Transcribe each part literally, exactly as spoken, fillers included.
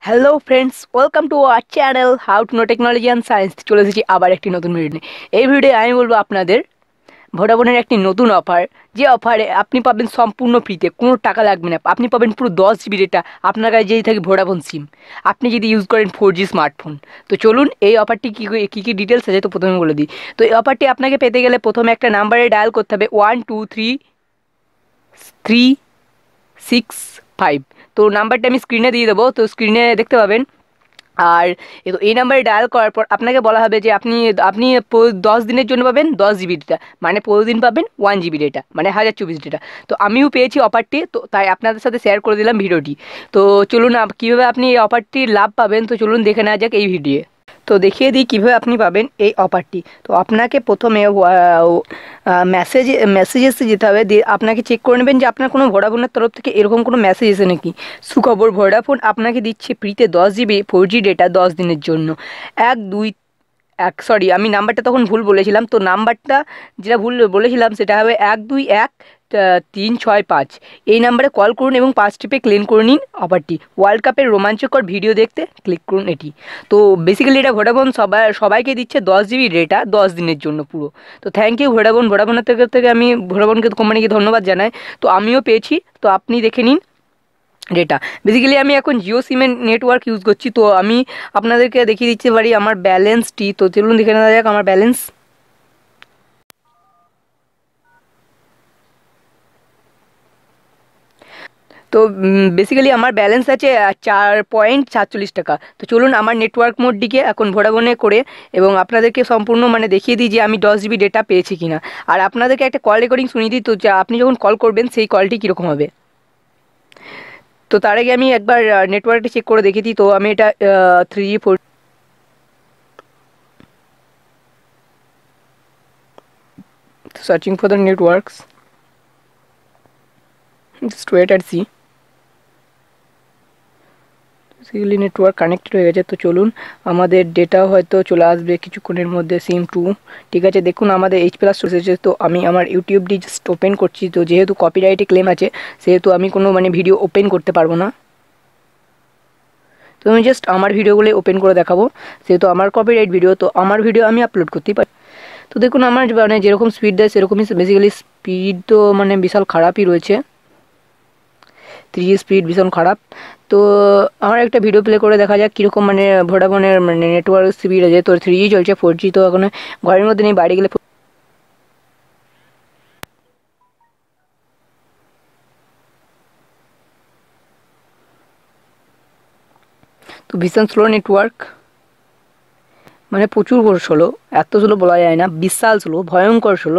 Hello friends, welcome to our channel how to know technology and science. চলে এসেছি আবার একটি নতুন ভিডিও নিয়ে। এই ভিডিওয়ে আমি বলবো আপনাদের ভোডাফোনের একটি নতুন অফার, যে অফারে আপনি পাবেন সম্পূর্ণ ফ্রিতে, কোনো টাকা লাগবে না। আপনি পাবেন পুরো দশ জিবি ডেটা আপনার কাছে যদি থাকে ভোডাফোন সিম, আপনি যদি ইউজ করেন ফোর জি স্মার্টফোন। তো চলুন এই অফারটি কী কী কী ডিটেলস আছে তো প্রথমে বলে দিই। তো এই অফারটি আপনাকে পেতে গেলে প্রথমে একটা নাম্বারে ডায়াল করতে হবে one two three three six five. তো নাম্বারটা আমি স্ক্রিনে দিয়ে দেবো, তো স্ক্রিনে দেখতে পাবেন। আর তো এই নাম্বারে ডায়াল করার পর আপনাকে বলা হবে যে আপনি আপনি দশ দিনের জন্য পাবেন দশ জিবি ডেটা, মানে প্রতিদিন পাবেন ওয়ান জিবি ডেটা, মানে হাজার চব্বিশ ডেটা। তো আমিও পেয়েছি অফারটি, তো তাই আপনাদের সাথে শেয়ার করে দিলাম ভিডিওটি। তো চলুন কীভাবে আপনি এই অফারটির লাভ পাবেন, তো চলুন দেখে নেওয়া যাক এই ভিডিও। তো দেখিয়ে দিই কীভাবে আপনি পাবেন এই অফারটি। তো আপনাকে প্রথমে মেসেজ মেসেজেসে যেতে হবে, দিয়ে আপনাকে চেক করে নেবেন যে আপনার কোনো ভোডাফোনের তরফ থেকে এরকম কোনো মেসেজ এসে নাকি। সুখবর, ভোডাফোন আপনাকে দিচ্ছে ফ্রিতে দশ জিবি ফোর জি ডেটা দশ দিনের জন্য। এক দুই এক সরি আমি নাম্বারটা তখন ভুল বলেছিলাম, তো নাম্বারটা যেটা ভুল বলেছিলাম সেটা হবে এক দুই এক তিন ছয় পাঁচ। এই নাম্বারে কল করুন এবং পাঁচ টিপে ক্লেম করে নিন অফারটি। ওয়ার্ল্ড কাপের রোমাঞ্চকর ভিডিও দেখতে ক্লিক করুন এটি। তো বেসিক্যালি এটা ভোডাফোন সবাই সবাইকে দিচ্ছে দশ জিবি ডেটা দশ দিনের জন্য পুরো। তো থ্যাংক ইউ ভোডাফোন। ভোডাফোনের থেকে থেকে আমি ভোডাফোনকে কোম্পানিকে ধন্যবাদ জানাই। তো আমিও পেয়েছি, তো আপনি দেখে নিন ডেটা। বেসিক্যালি আমি এখন জিও সিমের নেটওয়ার্ক ইউজ করছি, তো আমি আপনাদেরকে দেখিয়ে দিতে পারি আমার ব্যালেন্সটি। তো চলুন দেখে নেওয়া যাক আমার ব্যালেন্স। তো বেসিক্যালি আমার ব্যালেন্স আছে চার পয়েন্ট সাতচল্লিশ টাকা। তো চলুন আমার নেটওয়ার্ক মোডটিকে এখন ভোডাফোনে করে এবং আপনাদেরকে সম্পূর্ণ মানে দেখিয়ে দিই যে আমি দশ জিবি ডেটা পেয়েছি কিনা। আর আপনাদেরকে একটা কল রেকর্ডিং শুনিয়ে দিই, তো যা আপনি যখন কল করবেন সেই কলটি কীরকম হবে। তো তার আগে আমি একবার নেটওয়ার্কটা চেক করে দেখে দিই। তো আমি এটা three G four searching for the networks, just wait and see. Basically network connected হয়ে গেছে। তো চলুন আমাদের ডেটা হয়তো চলে আসবে কিছুক্ষণের মধ্যে। সিম টু ঠিক আছে, দেখুন আমাদের এইচ প্লাস এসেছে। তো আমি আমার ইউটিউবটি জাস্ট ওপেন করছি। তো যেহেতু কপিরাইটে ক্লেম আছে সেহেতু আমি কোনো মানে ভিডিও ওপেন করতে পারবো না। তো আমি জাস্ট আমার ভিডিওগুলো ওপেন করে দেখাবো, যেহেতু আমার কপিরাইট ভিডিও, তো আমার ভিডিও আমি আপলোড করতেই পারি। তো দেখুন আমার মানে যেরকম স্পিড দেয় সেরকমই বেসিক্যালি স্পিড তো মানে বিশাল খারাপই রয়েছে, থ্রি জি স্পিড ভীষণ খারাপ। তো আমার একটা ভিডিও প্লে করে দেখা যাক কীরকম মানে ভোডাফোনের মানে নেটওয়ার্ক স্পিড আছে। তো থ্রি জি চলছে, ফোর জি তো এখন ঘরের মধ্যে নেই, বাইরে গেলে। তো ভীষণ স্লো নেটওয়ার্ক, মানে প্রচুর স্লো, এত স্লো বলা যায় না, বিশাল স্লো, ভয়ঙ্কর স্লো।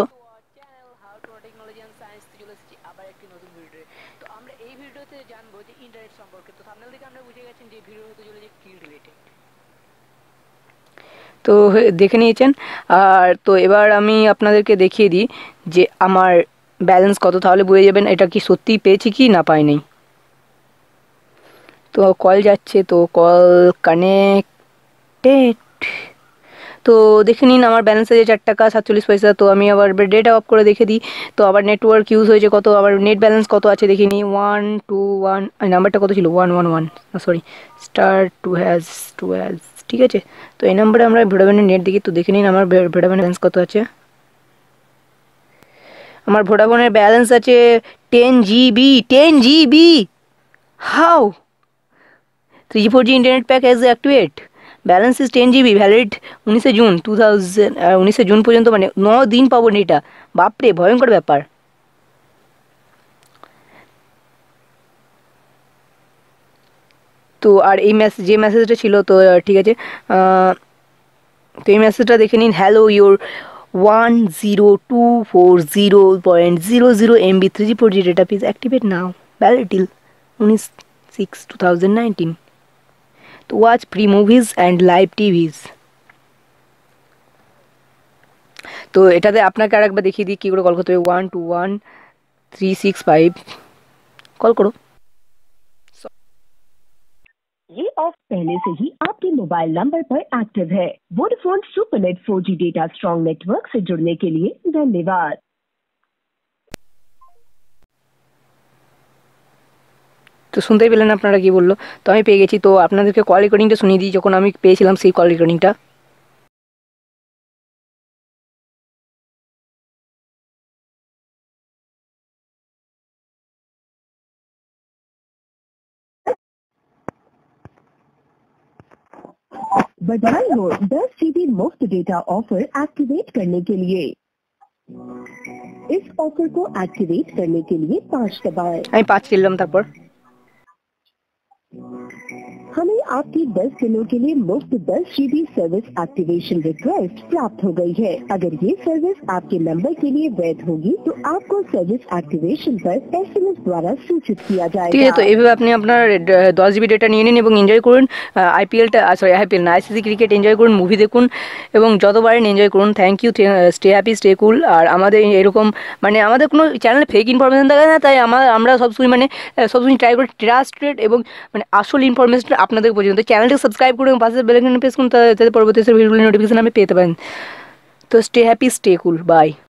আবার একটি নতুন ভিডিও। তো আমরা এই ভিডিওতে জানবো যে ইন্টারনেট সম্পর্কে। তো থাম্বনেল থেকে আমরা বুঝে গেছেন যে ভিডিও হতে চলেছে কি রিলেটেড। তো দেখে নিয়েছেন। আর তো এবার আমি আপনাদেরকে দেখিয়ে দিই যে আমার ব্যালেন্স কত, তাহলে বুঝে যাবেন এটা কি সত্যিই পেয়েছি কি না পাইনি। তো কল যাচ্ছে, তো কল কানেক্টেড। তো দেখে নিন আমার ব্যালেন্স আছে চার টাকা সাতচল্লিশ পয়সা। তো আমি আবার ডেটা অফ করে দেখে দিই। তো আবার নেটওয়ার্ক ইউজ হয়েছে কত, আবার নেট ব্যালেন্স কত আছে দেখে নিই। ওয়ান টু ওয়ান, নাম্বারটা কত ছিল, one one one sorry star two hash two hash ঠিক আছে। তো এই নাম্বারে আমরা ভোডাফোনের নেট দেখি। তো দেখে নিন আমার ভোডাফোনের ব্যালেন্স কত আছে। আমার ভোডাফোনের ব্যালেন্স আছে ten GB ten GB how three G four G internet pack has activate, balance is ten GB, valid উনিশে জুন টু থাউজেন্ড উনিশে জুন পর্যন্ত, মানে ন দিন পাবো নেটা। বাপরে ভয়ঙ্কর ব্যাপার। তো আর এই মেসেজ যে মেসেজটা ছিল, তো ঠিক আছে, তো এই মেসেজটা দেখে নিন। Hello your one zero two four zero point zero zero MB three G four G data please activate now, valid till উনিশ সিক্স টু থাউজেন্ড নাইনটিন। তো watch free movies and live TVs. তো এটাতে আপনাকে আরেকবার দেখিয়ে দিই কী করে call করতে হবে। One two one three six five, call करो। ये ऑफ पहले से ही आपके मोबाइल नंबर पर एक्टिव है। Vodafone supernet four G data strong network से जुड़ने के लिए धन्यवाद। তো শুনতেই পেলেন আপনারা কি বললো। তো আমি পেয়ে গেছি। তো আপনাদেরকে কল রেকর্ডিংটা শুনিয়ে দিই যখন আমি পেয়েছিলাম সেই কল রেকর্ডিংটা। बधाई हो दस जीबी मुफ्त डेटा ऑफर एक्टिवेट करने के लिए। इस ऑफर को एक्टिवेट करने के लिए पाँच दबाएं। আমি পাঁচ টিপলাম, তারপর हमें आपकी दस दिनों के लिए मुफ्त दस जीबी सर्विस एक्टिवेशन रिक्वेस्ट प्राप्त हो गई है। अगर ये सर्विस आपके नंबर के लिए वैध होगी तो आपको सर्विस एक्टिवेशन पर एसएमएस द्वारा सूचित किया ঠিক আছে। जाएगा। তো এইভাবে আপনি আপনার ড- দশ জিবি ডেটা নিয়ে নিন এবং এনজয় করুন। আইপিএলটা সরি আইপিএল না আইসিসি ক্রিকেট এনজয় করুন, মুভি দেখুন এবং যতবারেন এনজয় করুন। Thank you, stay happy, stay cool. আর আমাদের এরকম মানে আমাদের কোনো চ্যানেলে ফেক ইনফরমেশন থাকে না, তাই আমার আমরা সবসময় মানে আহ, সবসময় ট্রাই করি ট্রাস্টেড এবং মানে আসল ইনফরমেশন আপনাদের পর্যন্ত। চ্যানেলটি সাবস্ক্রাইব করুন এবং পাশে বেল আইকন প্রেস করুন, তাতে পরবর্তী ভিডিওগুলি নোটিফিকেশন আপনি পেতে পারেন। তো stay happy, stay cool, by.